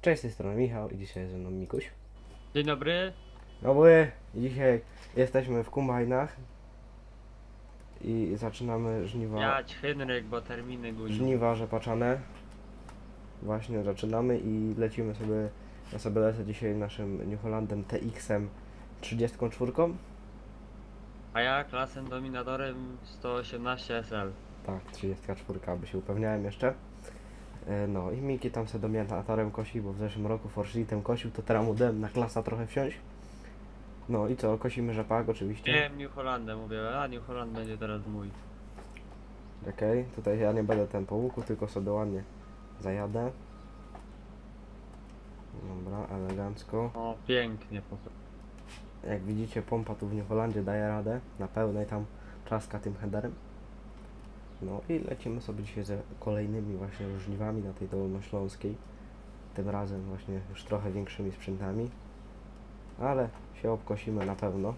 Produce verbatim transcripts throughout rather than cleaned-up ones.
Cześć, z tej strony Michał i dzisiaj ze mną Mikuś. Dzień dobry. Dobry, dzisiaj jesteśmy w kombajnach i zaczynamy żniwa, Jać Henryk, bo terminy guzi. żniwa rzepaczane. Właśnie zaczynamy i lecimy sobie, ja sobie lecę dzisiaj naszym New Hollandem T X-em trzydziestką czwórką. A ja klasem dominatorem sto osiemnaście S L. Tak, trzydziestka czwórka, aby się upewniałem jeszcze. E, No i Miki tam sobie dominatorem kosi, bo w zeszłym roku Forslitem kosił, to teraz mu dałem na klasa trochę wsiąść. No i co, kosimy rzepak oczywiście. Nie, New Hollandem mówię, a New Holland będzie teraz mój. Okej, okay, tutaj ja nie będę ten po łuku, tylko sobie ładnie zajadę. Dobra, elegancko. O, pięknie po prostu. Jak widzicie, pompa tu w New Hollandzie daje radę. Na pełnej tam czaska tym headerem. No i lecimy sobie dzisiaj ze kolejnymi właśnie żniwami na tej Dolnośląskiej. Tym razem właśnie już trochę większymi sprzętami. Ale się obkosimy na pewno.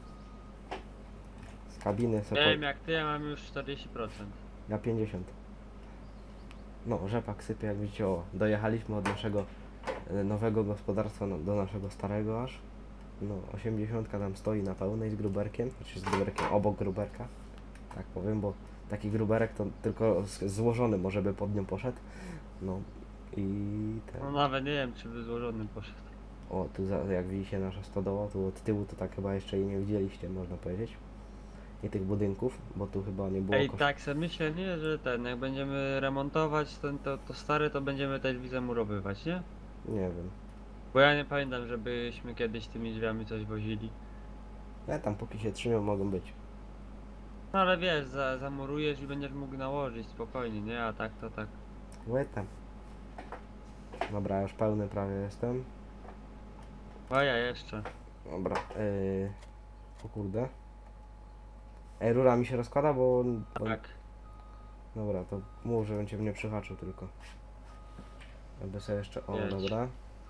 Z kabiny sobie... Nie wiem jak ty, ja mam już czterdzieści procent. Na pięćdziesiąt. No, rzepak sypie, jak widzicie, o, dojechaliśmy od naszego e, nowego gospodarstwa no, do naszego starego aż. No, osiemdziesiątka tam stoi na pełnej z gruberkiem, znaczy z gruberkiem obok gruberka, tak powiem, bo taki gruberek to tylko z, złożony może by pod nią poszedł. No i ten... No nawet nie wiem czy by złożony poszedł. O, tu za, jak widzicie nasza stodoła, tu od tyłu to tak chyba jeszcze jej nie widzieliście, można powiedzieć. I tych budynków, bo tu chyba nie było... Ej, kosz... tak sobie myślę, nie, że ten, jak będziemy remontować ten, to, to stare, to będziemy telewizję murowywać, nie? Nie wiem. Bo ja nie pamiętam, żebyśmy kiedyś tymi drzwiami coś wozili. Ja tam póki się trzymią mogą być. No ale wiesz, za, zamurujesz i będziesz mógł nałożyć spokojnie, nie? A tak to tak. Łytam. Dobra, już pełny prawie jestem. O ja jeszcze. Dobra, yy... o kurde. Ej, rura mi się rozkłada, bo... bo... Tak. Dobra, to mów, żebym cię nie przyhaczył tylko. Jakby sobie jeszcze... O, Jedź. dobra.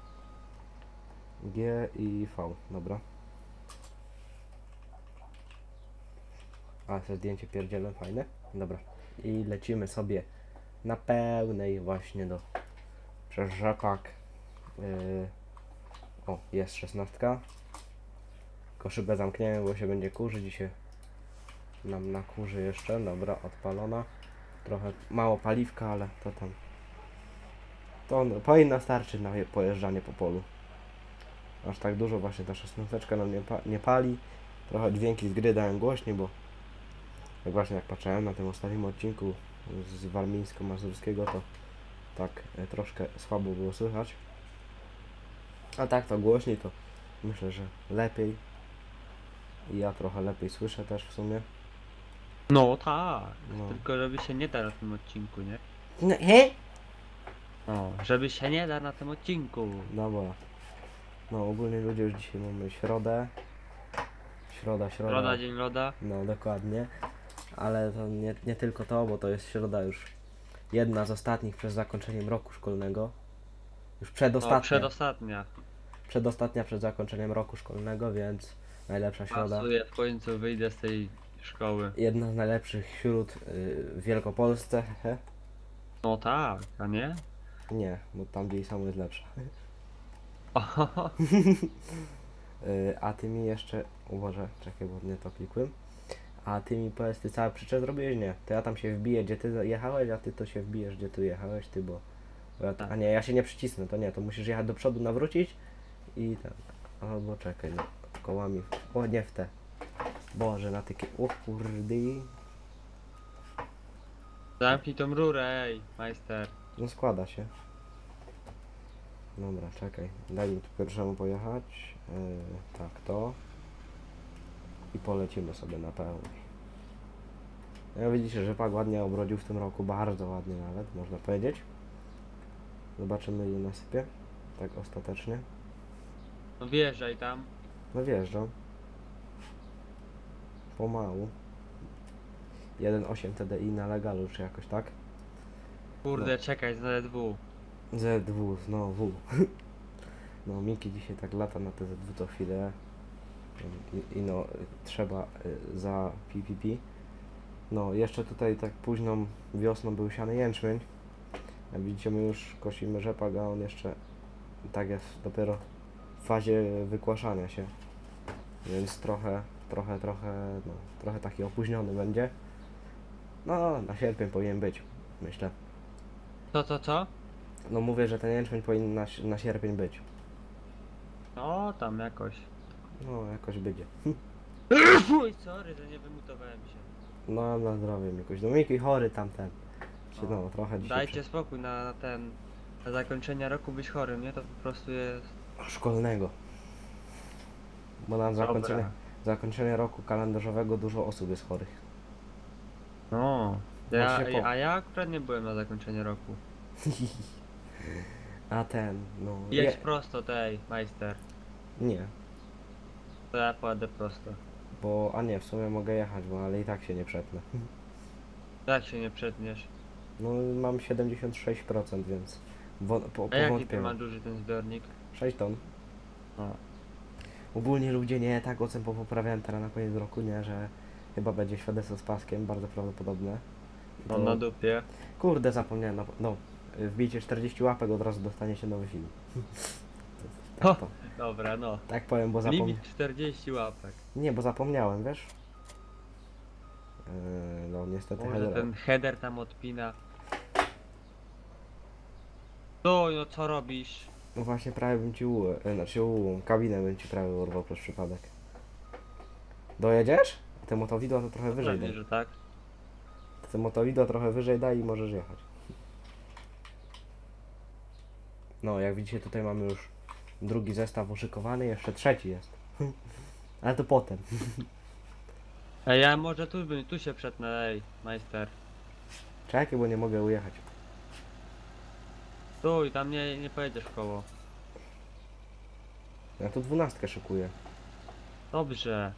G i V, dobra. A, te zdjęcie pierdzielne, fajne. Dobra. I lecimy sobie na pełnej właśnie do... przez rzepak. Yy... O, jest szesnastka. Tylko szybę zamkniemy, bo się będzie kurzyć i się nam nakurzy jeszcze. Dobra, odpalona. Trochę mało paliwka, ale to tam... To on, powinno starczyć na je- pojeżdżanie po polu. Aż tak dużo właśnie ta szesnasteczka nam nie, pa nie pali. Trochę dźwięki z gry dają głośniej, bo jak właśnie jak patrzyłem na tym ostatnim odcinku z warmińsko-mazurskiego, to tak e, troszkę słabo było słychać. A tak to głośniej, to myślę, że lepiej. I ja trochę lepiej słyszę też w sumie. No tak. No. Tylko żeby się nie da na tym odcinku, nie? No, he? No, żeby się nie da na tym odcinku. Dobra. No ogólnie ludzie już dzisiaj mamy środę. Środa, środa. Loda, dzień loda. No dokładnie. Ale to nie, nie tylko to, bo to jest środa już jedna z ostatnich przed zakończeniem roku szkolnego. Już przedostatnia. No, przedostatnia. Przedostatnia przed zakończeniem roku szkolnego, więc najlepsza środa. Pasuję, w końcu wyjdę z tej szkoły. Jedna z najlepszych wśród y, w Wielkopolsce. Hehe. No tak, a nie? Nie, bo tam gdzie są jest lepsza. Ohoho. y, a ty mi jeszcze... Uważaj, czekaj, bo nie to klikłem. A ty mi powiedz, ty cały przyczep zrobiłeś? Nie. To ja tam się wbiję, gdzie ty jechałeś, a ty to się wbijesz, gdzie tu jechałeś, ty, bo... bo ja, a nie, ja się nie przycisnę, to nie, to musisz jechać do przodu, nawrócić i ten... Albo czekaj, no, kołami... O, nie w te. Boże, na takie... O kurde... Zamknij tą rurę, ej, majster. No składa się. Dobra, czekaj. Daj mi tu pierwszemu pojechać. Yy, tak, to. I polecimy sobie na pełnej. No widzicie, że pak ładnie obrodził w tym roku. Bardzo ładnie nawet, można powiedzieć. Zobaczymy, ile nasypie. Tak ostatecznie. No wjeżdżaj tam. No wjeżdżam. Pomału. jeden przecinek osiem T D I na legalu, czy jakoś tak? Kurde, czekaj, z dwu. Z dwa znowu. No Miki dzisiaj tak lata na te Z dwa co chwilę. I, i no trzeba y, za P P P. No jeszcze tutaj tak późną wiosną był siany jęczmień. Jak widzicie, my już kosimy rzepak, a on jeszcze tak jest dopiero w fazie wykłaszania się. Więc trochę, trochę, trochę, no, trochę taki opóźniony będzie. No, na sierpień powinien być, myślę. Co, co, co? No mówię, że ten jęczmień powinien na, na sierpień być. No, tam jakoś. No, jakoś będzie. Uj, sorry, że nie wymutowałem się. No, na zdrowie Mikuś. No Mikuś chory tamten. Się, no, trochę dzisiaj... Dajcie spokój na, na ten... Na zakończenie roku być chorym, nie? To po prostu jest... prze- Szkolnego. Bo na zakończenie, Dobra. zakończenie roku kalendarzowego dużo osób jest chorych. No. Ja, Właśnie po- a ja akurat nie byłem na zakończenie roku. A ten, no... Jedź je- prosto tej, majster. Nie, To ja pojadę prosto. bo... A nie, w sumie mogę jechać, bo ale i tak się nie przetnę. Tak się nie przetniesz. No, mam siedemdziesiąt sześć procent, więc... Wo, po, A jaki ty powątpiłem. ma duży ten zbiornik? sześć ton. O. Ogólnie ludzie nie, tak ocen poprawiałem teraz na koniec roku, nie, że chyba będzie świadectwo z paskiem, bardzo prawdopodobne. No To- na dupie. Kurde, zapomniałem, no, no wbijcie czterdzieści łapek, od razu dostaniecie nowy film. O. Tak, to, Dobra, no. tak powiem, bo zapomniałem. Limit czterdzieści łapek. Nie, bo zapomniałem, wiesz? Yy, no niestety Może header. ten header tam odpina. No, no co robisz? No właśnie prawie bym ci u, e, znaczy u, kabinę bym ci prawie urwał przez przypadek. Dojedziesz? Te motowidła to trochę wyżej Pewnie, daj. że tak. Te motowidła trochę wyżej daj i możesz jechać. No, jak widzicie, tutaj mamy już drugi zestaw uszykowany, jeszcze trzeci jest. Ale to potem. Ej, ja może tu bym, tu się przetnę, ej, majster. Czekaj, bo nie mogę ujechać. Tu i tam nie, nie pojedziesz w koło. Ja tu dwunastkę szykuję. Dobrze.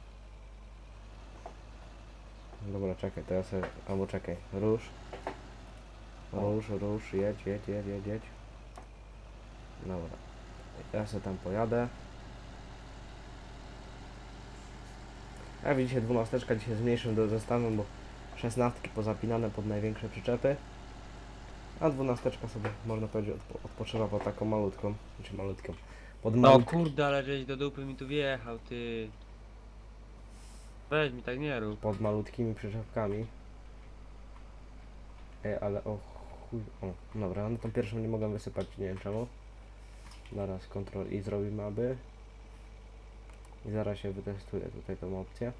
Dobra, czekaj, to ja sobie... Albo czekaj, rusz. Rusz, rusz, jedź, jedź, jedź, jedź, jedź. Dobra. Ja sobie tam pojadę. Jak widzicie, dwunasteczka dzisiaj z mniejszym do- zestawem, bo szesnastki pozapinane pod największe przyczepy. A dwunasteczka sobie, można powiedzieć, odpo odpoczywa pod taką malutką, czy malutką. Pod No malut... kurde, ale żeś do dupy mi tu wjechał, ty. Weź mi tak nie rób. pod malutkimi przyczepkami. Ej, ale o chuj... O, dobra, no tą pierwszą nie mogę wysypać, nie wiem czemu. Zaraz kontrol i zrobimy aby. I zaraz się wytestuję tutaj tą opcję.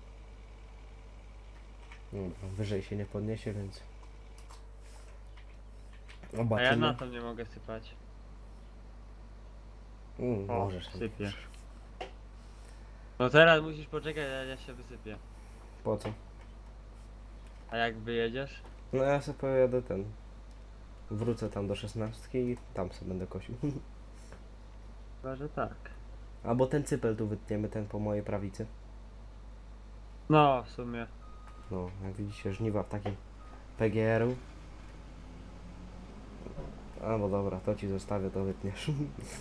Dobra, wyżej się nie podniesie, więc... A ja Zobaczymy. na to nie mogę sypać. Mm, O, możesz. sypie. No teraz musisz poczekać, a ja się wysypię. Po co? A jak wyjedziesz? No ja sobie pojadę ten... Wrócę tam do szesnastki i tam sobie będę kosił. Chyba, że tak. Albo ten cypel tu wytniemy, ten po mojej prawicy. No, w sumie. No, jak widzicie, żniwa w takim P G R-u. A, bo dobra, to ci zostawię, to wytniesz.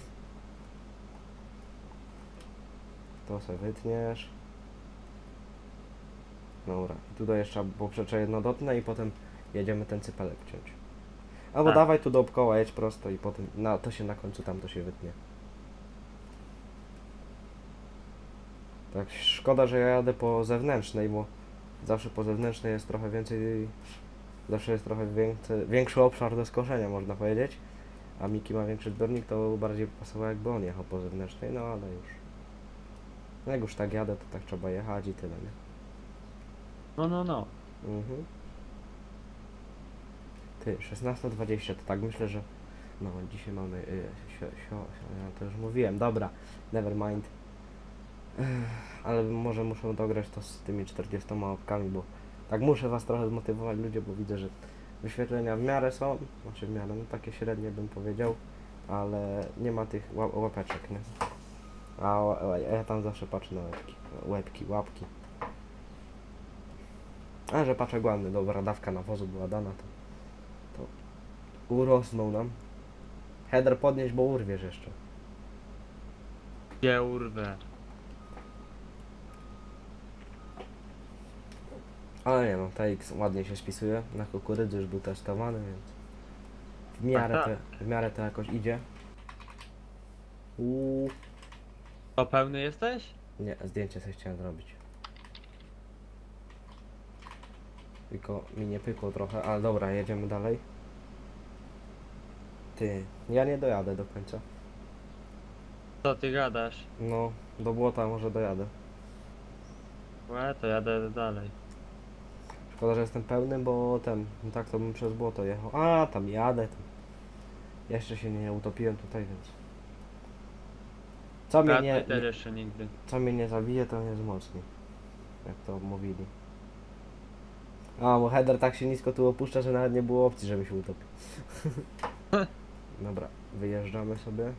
To sobie wytniesz. Dobra, i tutaj jeszcze poprzecze jedno dotnę i potem jedziemy ten cypelek ciąć. Albo Tak. dawaj tu dookoła, jedź prosto i potem, na, to się na końcu tam to się wytnie. Tak, szkoda, że ja jadę po zewnętrznej, bo zawsze po zewnętrznej jest trochę więcej, zawsze jest trochę większy, większy obszar do skoszenia, można powiedzieć. A Miki ma większy zbiornik, to bardziej pasowało, jakby on jechał po zewnętrznej, no ale już. No jak już tak jadę, to tak trzeba jechać i tyle, nie? No, no, no. Mhm. Ty, szesnasta dwadzieścia, to tak myślę, że... No, dzisiaj mamy... Y, sio, sio, sio, ja to już mówiłem, dobra, never mind. Ech, ale może muszę dograć to z tymi czterdziestoma łapkami, bo tak muszę was trochę zmotywować, ludzie, bo widzę, że wyświetlenia w miarę są, znaczy w miarę, no takie średnie bym powiedział, ale nie ma tych ła łapeczek, nie? A, a ja tam zawsze patrzę na łebki, łebki, łapki. A że paczek ładny, dobra, dawka nawozu była dana, to, to urosnął nam. Header podnieść, bo urwiesz jeszcze. Gdzie urwę? Ale nie no, T X ładnie się spisuje, na kukurydzy już był testowany, więc w miarę, tak. to, w miarę to jakoś idzie. Uuu. To pełny jesteś? Nie, zdjęcie sobie chciałem zrobić. Tylko mi nie pykło trochę, ale dobra, jedziemy dalej. Ty, ja nie dojadę do końca. Co ty gadasz? No, do błota może dojadę. Łe, to jadę dalej. Szkoda, że jestem pełny, bo ten, no tak to bym przez błoto jechał. A, tam jadę. Tam. Jeszcze się nie utopiłem tutaj, więc... Co mnie Ja nie, też nie, jeszcze nigdy. co mnie nie zabije, to mnie wzmocni. Jak to mówili. A, bo header tak się nisko tu opuszcza, że nawet nie było opcji, żeby się utopił. Dobra, wyjeżdżamy sobie.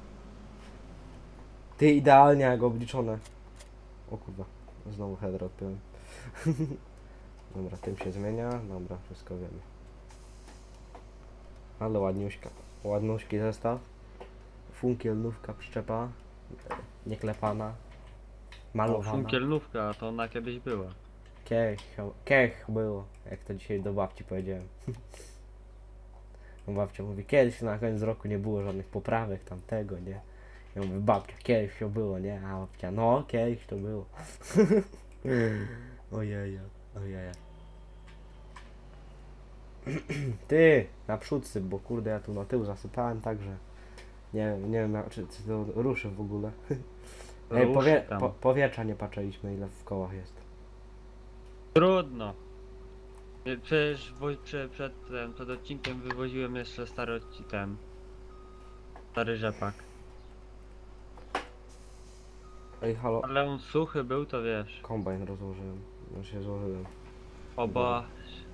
Ty, idealnie jak obliczone. O kurwa, znowu header odpiąłem. Dobra, tym się zmienia. Dobra, wszystko wiemy. Ale ładniuśka. Ładnuśki zestaw. Funkielnówka, przyczepa. Nieklepana. O, Malowana. funkielnówka, to ona kiedyś była. Kiech, kiech było, jak to dzisiaj do babci powiedziałem. No babcia mówi, kiedyś na koniec roku nie było żadnych poprawek tamtego, nie? Ja mówię, babcia, kiedyś to było, nie? A babcia, no kiedyś to było. Ojeja, ojeja. Ty, naprzód syp, bo kurde ja tu na tył zasypałem, także nie, nie wiem jak- czy, czy to ruszy w ogóle. Ej, Ruszy powie, tam. po, powietrza nie patrzyliśmy ile w kołach jest. Trudno. Nie, Przecież wo- prze, przed, tym, przed odcinkiem wywoziłem jeszcze stary odcinek. Ten. Stary rzepak. Ej, halo, Ale on suchy był, to wiesz. kombajn rozłożyłem, no się złożyłem. Oba.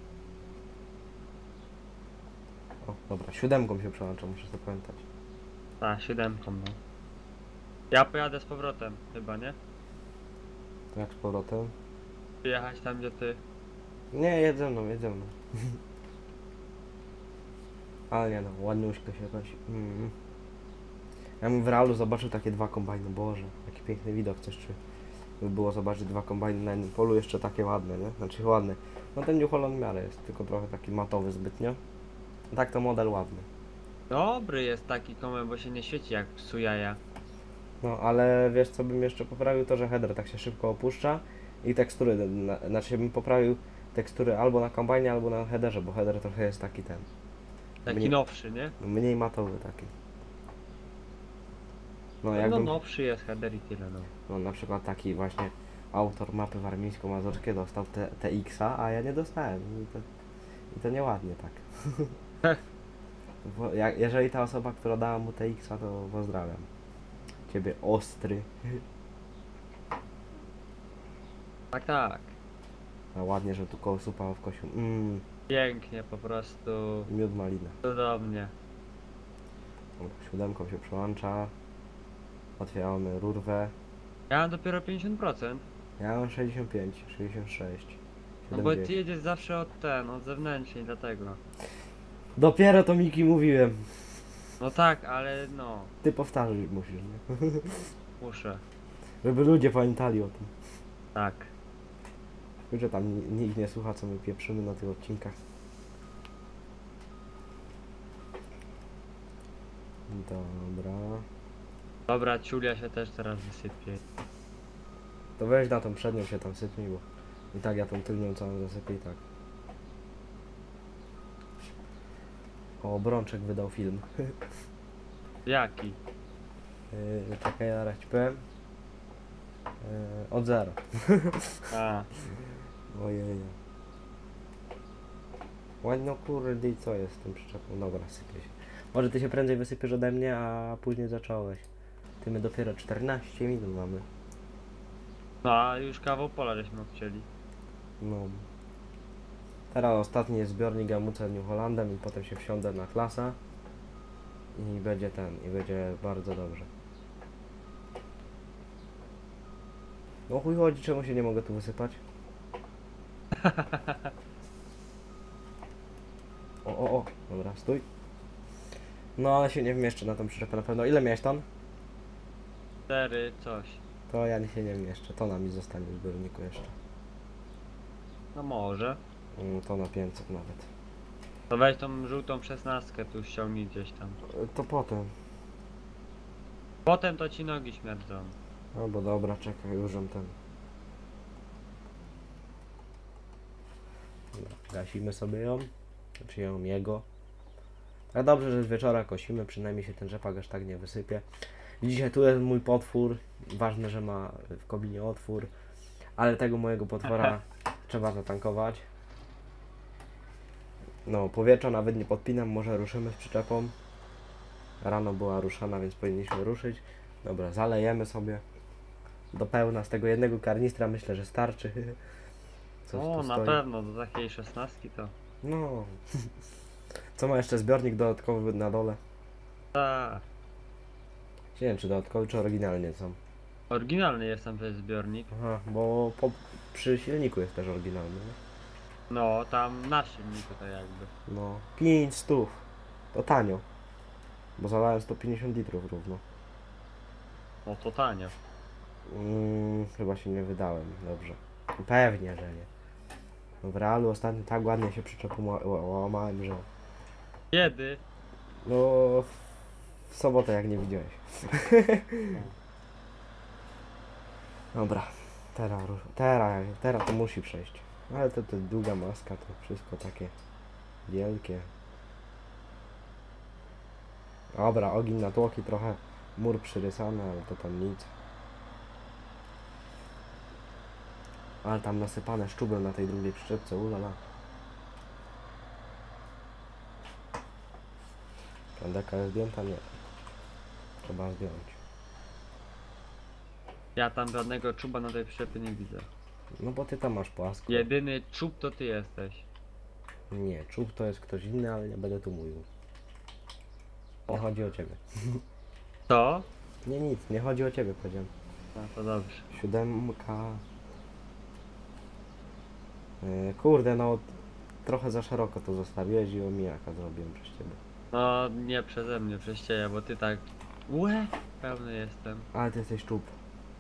O, dobra, siódemką się przełącza, muszę to pamiętać. A, siódemką, no. Ja pojadę z powrotem, chyba, nie? To jak z powrotem? Jechać tam, gdzie ty. Nie, jedz ze mną, jedz ze mną. Ale nie no, ładniuśko się nosi. Mm. Ja bym w realu zobaczył takie dwa kombajny, Boże, jaki piękny widok, coś czy by było zobaczyć dwa kombajny na jednym polu, jeszcze takie ładne, nie? Znaczy ładne. No ten New Holland w miarę jest, tylko trochę taki matowy zbytnio. Tak to model ładny. Dobry jest taki komek, bo się nie świeci jak psu jaja. No ale wiesz co bym jeszcze poprawił, to że header tak się szybko opuszcza i tekstury, na, znaczy bym poprawił tekstury albo na kombajnie, albo na headerze, bo header trochę jest taki ten, Taki Mnie- nowszy, nie? mniej matowy taki. No No, jakbym, nowszy jest header i tyle, no. no na przykład taki właśnie autor mapy warmińsko-mazurskie dostał te, T X-a, a ja nie dostałem i to, i to nieładnie tak. Bo jak, jeżeli ta osoba, która dała mu T X-a, to pozdrawiam. Ciebie ostry. Tak, tak. A ładnie, że tu koło supa w kosiu. Mmm, Pięknie po prostu. miód malina. Cudownie. Dobra, siódemką się przełącza. Otwieramy rurwę. Ja mam dopiero pięćdziesiąt procent. Ja mam sześćdziesiąt pięć, sześćdziesiąt sześć. No bo ty siedemdziesiąt. jedziesz zawsze od ten, od zewnętrznej, dlatego. Dopiero to Miki mówiłem. No tak, ale no, Ty powtarzać musisz, nie? muszę. Żeby ludzie pamiętali o tym. Tak. Że tam ni- nikt nie słucha, co my pieprzymy na tych odcinkach. Dobra. Dobra, ciulia się też teraz wysypie. To weź na tą przednią się tam sypnij, bo i tak ja tą tylnią całą zasypię i tak. O, Brączek wydał film. Jaki? Yy, czekaj, zaraz ci powiem. Yy, od zera. A, Ojej. Ładno kurde i co jest z tym przyczepą? Dobra, sypie się. Może ty się prędzej wysypiesz ode mnie, a później zacząłeś. Ty my dopiero czternaście minut mamy. no a już kawał pola żeśmy obcięli. No. Teraz ostatni jest zbiornik Amuce New Hollandem i potem się wsiądę na klasa. I będzie ten, i będzie bardzo dobrze. No chuj chodzi, czemu się nie mogę tu wysypać? O, o, o, dobra, stój. No ale się nie wmieszczę na tą przyczepę na pewno. Ile miałeś ton? Cztery, coś. To ja się nie wmieszczę, to na mi zostanie w zbiorniku jeszcze. No może. Mm, To na pięćset nawet. To weź tą żółtą szesnastkę tu ściągnij gdzieś tam. E, To potem. Potem to ci nogi śmierdzą. No bo dobra, czekaj, już on ten. Dobra, gasimy sobie ją. Znaczy ją jego. Ale dobrze, że z wieczora kosimy, przynajmniej się ten rzepak aż tak nie wysypie. Dzisiaj tu jest mój potwór. Ważne, że ma w kominie otwór. Ale tego mojego potwora trzeba zatankować. No, powietrza nawet nie podpinam, może ruszymy z przyczepą. Rano była ruszana, więc powinniśmy ruszyć. Dobra, zalejemy sobie do pełna. Z tego jednego karnistra myślę, że starczy. Coś O, tu na stoi. pewno, do takiej szesnastki to... No. Co ma jeszcze zbiornik dodatkowy na dole? Ta. Nie wiem, czy dodatkowy, czy oryginalnie są. Oryginalny jest tam ten zbiornik. Aha, bo po, przy silniku jest też oryginalny. Nie? No, tam na silniku to jakby. No, pięć stów. To tanio. Bo zalałem sto pięćdziesiąt litrów równo. No to tanio. Mm, chyba się nie wydałem, dobrze. Pewnie, że nie. No w realu ostatnio tak ładnie się przyczepu ła- ła- łamałem, że... Kiedy? No... W sobotę jak nie widziałeś. Dobra. Teraz, rusz- teraz, teraz to musi przejść. Ale to, to długa maska, to wszystko takie wielkie. Dobra, ogień na tłoki, trochę mur przyrysany, ale to tam nic. Ale tam nasypane szczublem na tej drugiej przyczepce, ulala. Deka jest zdjęta? Nie. Trzeba zdjąć. Ja tam żadnego czuba na tej przyczepie nie widzę. No bo ty tam masz płasko. Jedyny czub to ty jesteś. Nie, czub to jest ktoś inny, ale nie będę tu mówił. Nie chodzi o ciebie. Co? Nie, nic, nie chodzi o ciebie, powiedziałem. No to dobrze. Siódemka... Yy, kurde, no... Trochę za szeroko to zostawiłeś i omijaka zrobiłem przez ciebie. No nie przeze mnie, przez ciebie, bo ty tak... Łe! Pełny jestem. Ale ty jesteś czub.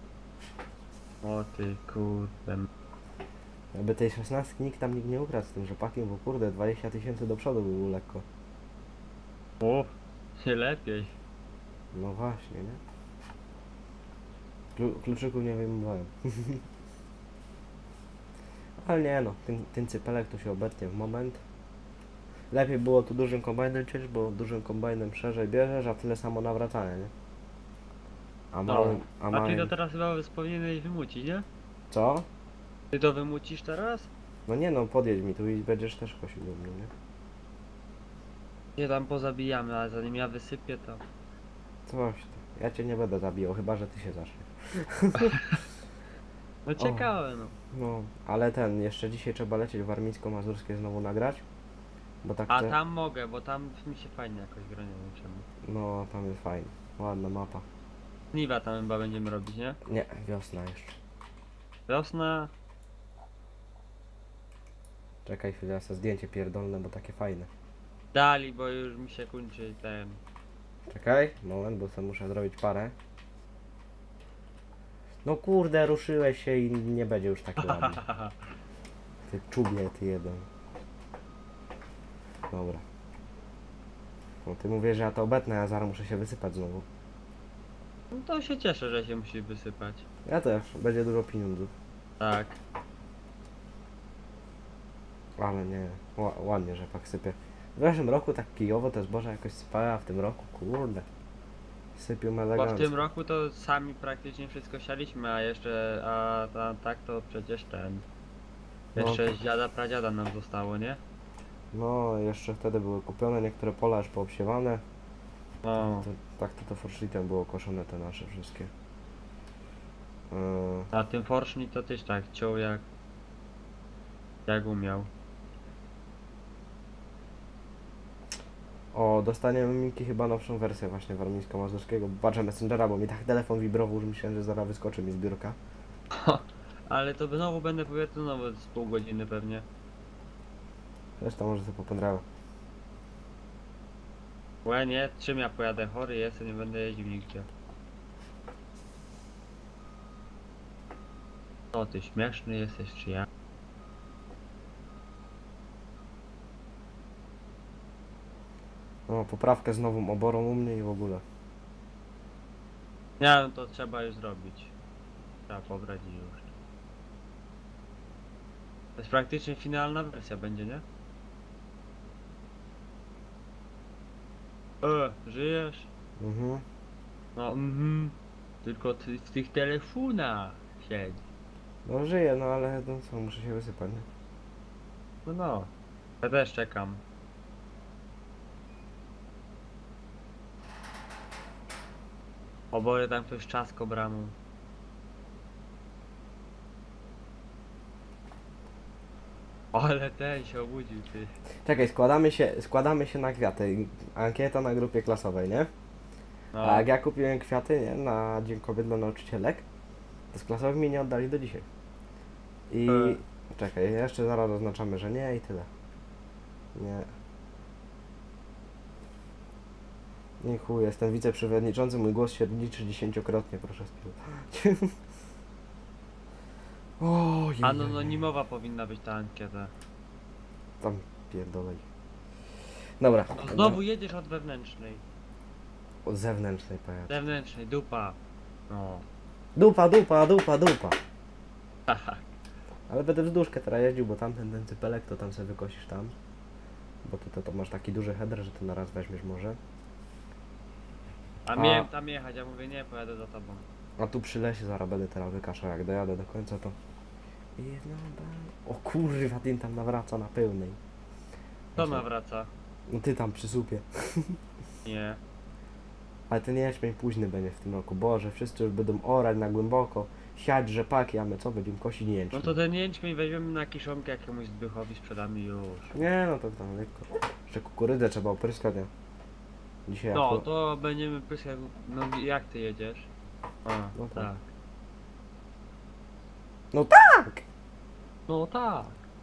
O ty kurde. Jakby tej szesnastki nikt tam nikt nie ukradł z tym rzepakiem, bo kurde, dwadzieścia tysięcy do przodu by było lekko. O, nie lepiej. No właśnie, nie? Klu kluczyków nie wyjmowałem. Ale nie no, ten, ten cypelek to się obetnie w moment. Lepiej było tu dużym kombajnem ciąć, bo dużym kombajnem szerzej bierzesz, a tyle samo nawracania, nie? A No. małym, a A ty to małym... teraz chyba powinieneś wymucić, nie? Co? Ty to wymucisz teraz? No nie no, podjedź mi tu i będziesz też kosił do mnie, nie? Nie tam pozabijamy, ale zanim ja wysypię to... Coś to. Ja cię nie będę zabijał, chyba że ty się zaczniesz. No ciekawe no. No, ale ten, jeszcze dzisiaj trzeba lecieć warmińsko-mazurskie znowu nagrać. Bo tak A te... tam mogę, bo tam mi się fajnie jakoś gra, nie wiem czemu. No, tam jest fajnie. Ładna mapa. Niwa tam chyba będziemy robić, nie? Nie, wiosna jeszcze. Wiosna... Czekaj chwilę, ja sobie zdjęcie pierdolne, bo takie fajne. Dali, bo już mi się kończy ten... Czekaj, moment, bo sobie muszę zrobić parę. No kurde, ruszyłeś się i nie będzie już taki ładny. Ty czubie, ty jeden. Dobra. No ty mówisz, że ja to obetnę, a zaraz muszę się wysypać znowu. No to się cieszę, że się musi wysypać. Ja też, będzie dużo pieniędzów. Tak. Ale nie, ła, ładnie rzepak sypie. W zeszłym roku tak kijowo te zboże jakoś sypały, a w tym roku, kurde, sypią Bo w elegancko. tym roku to sami praktycznie wszystko sialiśmy, a jeszcze, a ta, tak to przecież ten... No. Jeszcze z dziada pradziada nam zostało, nie? No, jeszcze wtedy były kupione, niektóre pola już poobsiewane. No. To, tak to to forszlitem było koszone te nasze wszystkie. Yy, A tym forszni to też tak ciął jak... Jak umiał. o, dostaniemy Miki chyba nowszą wersję właśnie warmińsko-mazurskiego. Patrzę Messengera, bo mi tak telefon wibrował, że myślałem, że zaraz wyskoczy mi z biurka. Ale to znowu będę powiedzmy znowu z pół godziny pewnie. Zresztą może sobie popędrało. Łe nie, czym ja pojadę chory jestem, nie będę jeździł nigdzie. O ty śmieszny jesteś czy ja? No, poprawkę z nową oborą u mnie i w ogóle. Nie, no to trzeba już zrobić. Trzeba pobrać i już. To jest praktycznie finalna wersja będzie, nie? E, żyjesz? Mhm. No, mhm. Tylko ty w tych telefonach siedź. No żyję, no ale no co, muszę się wysypać, nie? No no. Ja też czekam. Oboje tam ktoś czasko bramą. Ale ten się obudził, ty. Czekaj, składamy się, składamy się na kwiaty. Ankieta na grupie klasowej, nie? No. A jak ja kupiłem kwiaty, nie? Na Dzień Kobiet dla nauczycielek, to z klasowych mi nie oddali do dzisiaj. I... E. Czekaj, jeszcze zaraz oznaczamy, że nie i tyle. Nie. Nie chuj, jestem wiceprzewodniczący, mój głos się liczy dziesięciokrotnie, proszę spróbować. Ojej. Anonimowa powinna być ta ankieta. Tam pierdolej. Dobra. No znowu jedziesz od wewnętrznej. Od zewnętrznej pojazd. Zewnętrznej, dupa. No. Dupa, dupa, dupa, dupa. Haha. Ale będę wzdłużkę teraz jeździł, bo tamten ten cypelek to tam sobie wykosisz tam. Bo ty to, to masz taki duży header, że ty na raz weźmiesz może. A A- miałem tam jechać, ja mówię nie, pojadę za tobą. A tu przy lesie zaraz będę teraz wykaszał, jak dojadę do końca to... Jedna ba- O kurwa, ten tam nawraca na pełnej. Kto Znaczy, nawraca? No ty tam przy słupie. Nie. Ale ten jęczmień późny będzie w tym roku. Boże, wszyscy już będą orać na głęboko, siać rzepaki, a my co, będziemy kosić No jęczmień. to ten jęczmień weźmiemy na kiszonkę jakiemuś Zbychowi, sprzedamy już. Nie, no to tam lekko. Jeszcze kukurydzę trzeba opryskać, nie? Dzisiaj No, akurat- to będziemy pyskać. No jak ty jedziesz? A, No tak. tak. No tak! No tak.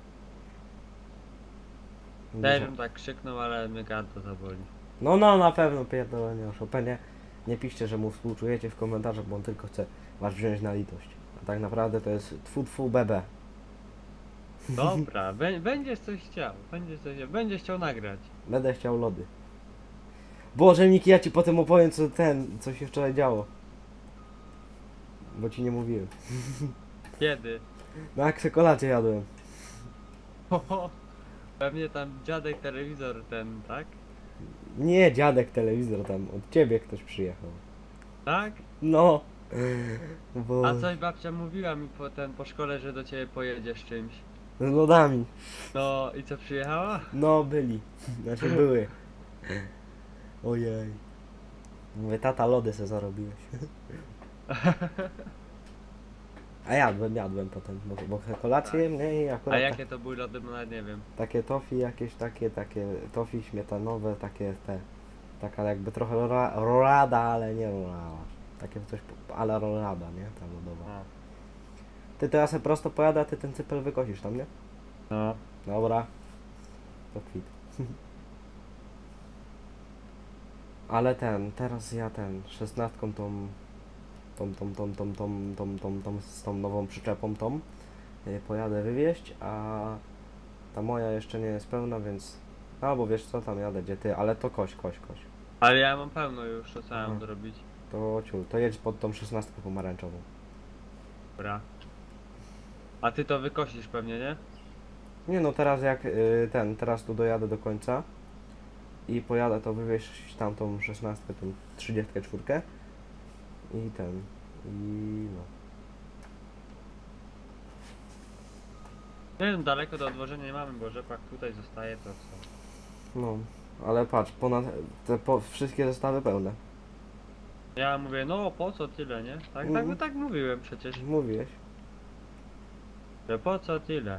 Też Dzisiaj- bym tak krzyknął, ale mnie gardło zaboli. No, no, na pewno pierdolenie o Chopinie. Nie piszcie, że mu współczujecie w komentarzach, bo on tylko chce was wziąć na litość. A tak naprawdę to jest tfu tfu bebe. Dobra, bę- będziesz coś chciał, będziesz coś chciał, będziesz chciał nagrać. Będę chciał lody. Boże Miki, ja ci potem opowiem co ten, co się wczoraj działo. Bo ci nie mówiłem. Kiedy? No jak se kolację jadłem. Hoho, pewnie tam dziadek telewizor ten, tak? Nie, dziadek telewizor tam, od ciebie ktoś przyjechał. Tak? No. Bo... A coś babcia mówiła mi po ten po szkole, że do ciebie pojedzie z czymś. Z lodami. No i co, przyjechała? No, byli. Znaczy były. Ojej. Mówię, tata, lody se zarobiłeś. A jadłem, jadłem potem, bo, bo kolację mnie i akurat A ta- jakie to były lody, bo nawet nie wiem. takie tofi jakieś takie, takie tofi śmietanowe, takie te, taka jakby trochę rora- rolada, ale nie rolada. Takie coś, po- ale rolada, nie? Ta lodowa. O. Ty teraz se prosto pojadę, a ty ten cypel wykosisz tam, nie? No. Dobra. To kwit. Ale ten, teraz ja ten, szesnastką tą, tą, tą, tą, tą, tą, tą, tą, tą, z tą nową przyczepą tą, y, pojadę wywieźć, a ta moja jeszcze nie jest pełna, więc, a bo wiesz co, tam jadę, gdzie ty, ale to koś, koś, koś. Ale ja mam pełno już, to co mam Aha. zrobić? To ciul, to jedź pod tą szesnastkę pomarańczową. Dobra. A ty to wykosisz pewnie, nie? Nie no, teraz jak y, ten, teraz tu dojadę do końca i pojadę to wywieźć tamtą szesnastkę, tą trzydziestkę czwórkę i ten, i no. Nie wiem, daleko do odwożenia nie mamy, bo rzepak tutaj zostaje, to co? No, ale patrz, ponad te po, wszystkie zestawy pełne. Ja mówię, no po co tyle, nie? Tak, Mhm. tak, tak mówiłem przecież. Mówiłeś. Że po co tyle?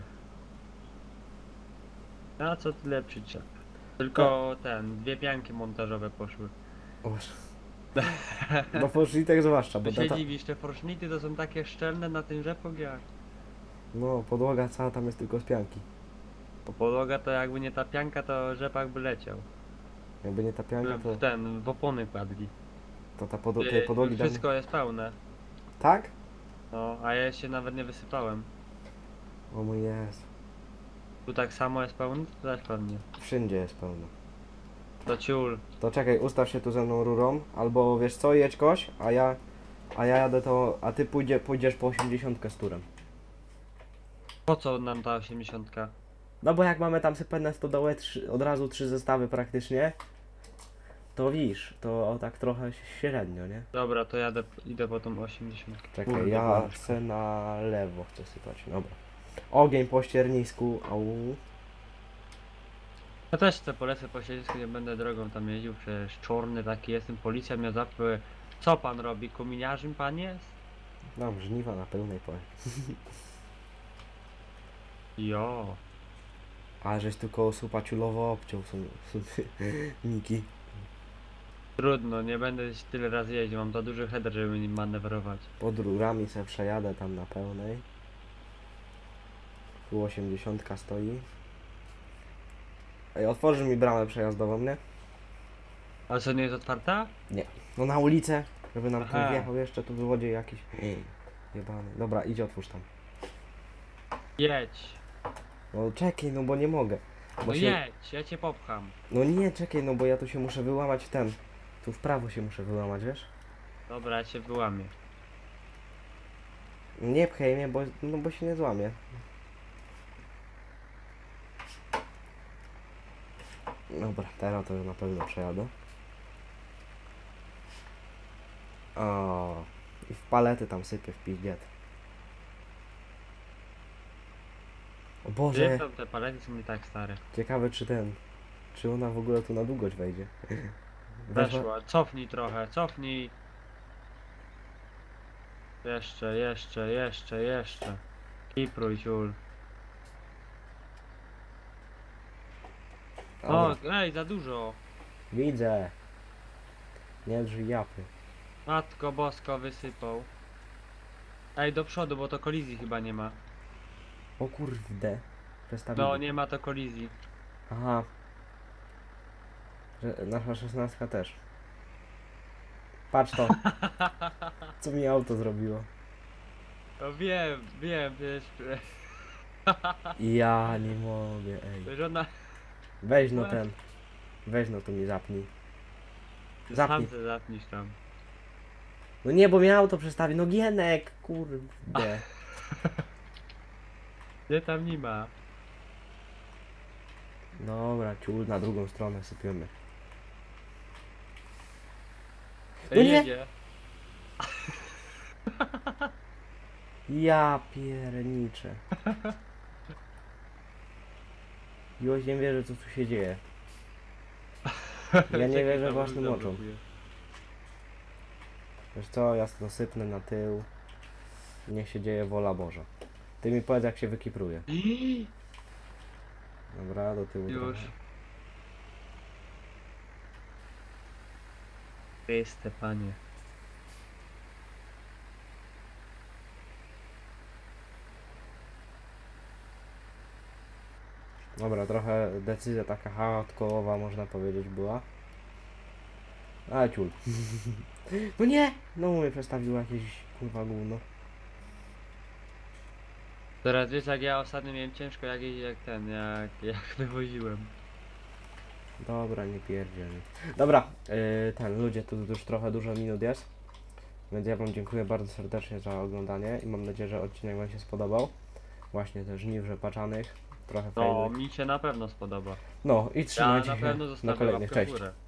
Na co tyle przyczep? Tylko ten, dwie pianki montażowe poszły. O Boże. No poszli tak zwłaszcza, bo Ty się ta, dziwisz, te forsznity to są takie szczelne na tym rzepok jak... no podłoga cała tam jest tylko z pianki. Bo podłoga to jakby nie ta pianka, to rzepak by leciał. Jakby nie ta pianka, to, W ten, w opony padli. to ta podło, te Yy, podłogi dawno... Wszystko jest pełne. Tak? No, a ja się nawet nie wysypałem. O mój Jezu. Tu tak samo jest pełny, to też pewnie. Wszędzie jest pełno. To ciul. To czekaj, ustaw się tu ze mną rurą, albo wiesz co, jedź koś, a ja A ja jadę to, a ty pójdzie, pójdziesz po osiemdziesiątkę z turem. Po co nam ta osiemdziesiątka? No bo jak mamy tam sypane sto dołe, trzy, od razu trzy zestawy praktycznie, to widzisz, to tak trochę średnio, nie? Dobra, to jadę, idę po tą osiemdziesiątkę. Czekaj, Kurde, ja Boże. chcę na lewo chcę sypać, dobra. Ogień po ściernisku, au. Ja też chcę polecę po siedzisko, nie będę drogą tam jeździł, przecież czarny taki jestem, policja mnie zapy. Co pan robi? Kominiarzem pan jest? Mam żniwa na pełnej powiem. Jo. A żeś tylko supa ciulowo obciął są, są niki. Trudno, nie będę się tyle razy jeździł, mam za duży header, żeby nim manewrować. Pod rurami se przejadę tam na pełnej. Tu osiemdziesiątka stoi. Ej, otworzysz mi bramę przejazdową, nie? Ale co, nie jest otwarta? No na ulicę, żeby nam Aha. tu wjechał jeszcze, tu wywodzie jakiś... Jebany. Dobra, idź otwórz tam. Jedź. No czekaj, no bo nie mogę. Bo No się... jedź, ja cię popcham. No nie, czekaj, no bo ja tu się muszę wyłamać w ten. Tu w prawo się muszę wyłamać, wiesz? Dobra, ja cię wyłamię. Nie pchaj mnie, bo, no bo się nie złamie. Dobra, teraz to na pewno przejadę. O, i w palety tam sypię w pizdziet. O Boże, Zresztą te palety są nie tak stare. ciekawe czy ten, czy ona w ogóle tu na długość wejdzie. Weszła? Weszła, cofnij trochę, cofnij. Jeszcze, jeszcze, jeszcze, jeszcze. Kipruj, ciul. O, Dobra, ej, za dużo. widzę. Nie drzyj japy. Matko bosko wysypał. Ej, do przodu, bo to kolizji chyba nie ma. O kurde. Przestawili. No, nie ma to kolizji. Aha. Że nasza szesnastka też. Patrz to. Co mi auto zrobiło. No wiem, wiem, przecież... Ja nie mogę, ej. Przecież ona... Weź no ten. Weź no tu mi zapnij. Zapnij. Sam se zapnisz tam. No nie, bo mnie auto przestawi. No Gienek, kurde. Gdzie tam nie ma? Dobra, ciul, na drugą stronę sypiemy. Ej, No nie! jedzie. Ja pierniczę. Już nie wierzę, co tu się dzieje. Ja nie Czekaj, wierzę tam własnym już oczom. zablokuję. Wiesz co, ja to sypnę na tył. Niech się dzieje wola Boża. Ty mi powiedz, jak się wykipruje. Dobra, do tyłu Już. trochę. Chryste, panie. Dobra, trochę decyzja taka hardkorowa można powiedzieć była. Ale ciul. No nie! No mnie przestawiło jakieś kurwa gówno. Teraz wiesz, jak ja ostatnio miałem ciężko jak, jak ten, jak, jak wywoziłem. Dobra, nie pierdziel. Dobra, yy, ten, ludzie, tu już trochę dużo minut jest. Więc ja wam dziękuję bardzo serdecznie za oglądanie i mam nadzieję, że odcinek wam się spodobał. Właśnie te żniw rzepaczanych, trochę No, fajnych. mi się na pewno spodoba. No i Ja trzymajcie na się pewno na zostawię kolejnych, łapkę w cześć. górę.